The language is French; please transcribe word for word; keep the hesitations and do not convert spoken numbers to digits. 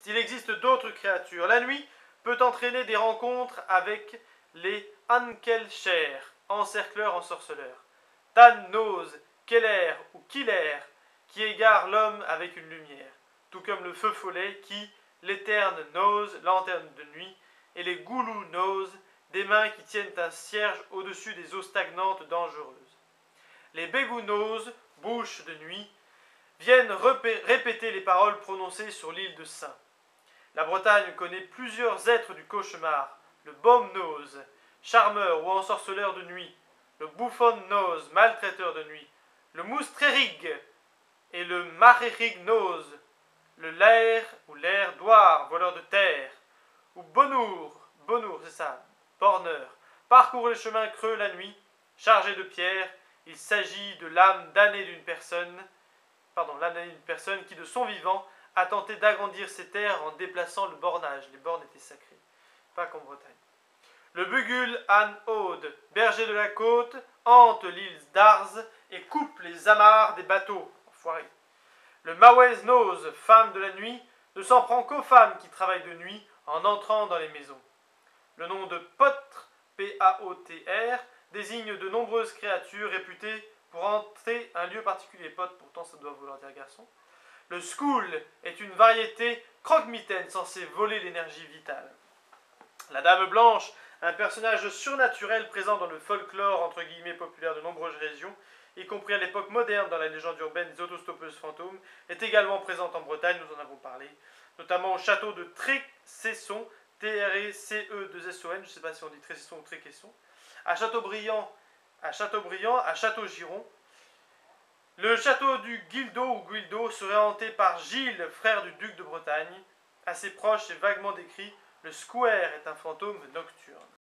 Il existe d'autres créatures. La nuit peut entraîner des rencontres avec les Ankelcher, encercleurs, ensorceleurs. Tan Nose, Keller ou Killer, qui égare l'homme avec une lumière, tout comme le feu follet qui, l'éterne Nose, lanterne de nuit, et les Goulou Nose, des mains qui tiennent un cierge au-dessus des eaux stagnantes dangereuses. Les Bégou Nose, bouche de nuit, viennent répéter les paroles prononcées sur l'île de Saint. La Bretagne connaît plusieurs êtres du cauchemar, le Baume Nose, charmeur ou ensorceleur de nuit, le Bouffon Nose, maltraiteur de nuit, le Moustrerig et le Marérig Nose, le Lair ou l'air Douar, voleur de terre, ou Bonour, Bonour, c'est ça, borneur, parcourt les chemins creux la nuit, chargé de pierres. Il s'agit de l'âme damnée d'une personne, pardon, l'âme damnée d'une personne qui, de son vivant, a tenté d'agrandir ses terres en déplaçant le bornage. Les bornes étaient sacrées, pas qu'en Bretagne. Le Bugul An Aude, berger de la côte, hante l'île d'Arz et coupe les amarres des bateaux. Enfoiré. Le Mawez Nose, femme de la nuit, ne s'en prend qu'aux femmes qui travaillent de nuit en entrant dans les maisons. Le nom de Potre, P A O T R, désigne de nombreuses créatures réputées pour entrer un lieu particulier. Pote, pourtant ça doit vouloir dire garçon. Le School est une variété croque-mitaine censée voler l'énergie vitale. La Dame Blanche, un personnage surnaturel présent dans le folklore entre guillemets populaire de nombreuses régions, y compris à l'époque moderne dans la légende urbaine des autostoppeuses fantômes, est également présente en Bretagne, nous en avons parlé, notamment au château de Trécesson, T R E C E deux S O N, je ne sais pas si on dit Trécesson ou Trécesson, à Châteaubriand, à Châteaubriand, à Château-Giron. Le château du Guildo ou Guildo serait hanté par Gilles, frère du duc de Bretagne. Assez proche et vaguement décrit, le Square est un fantôme nocturne.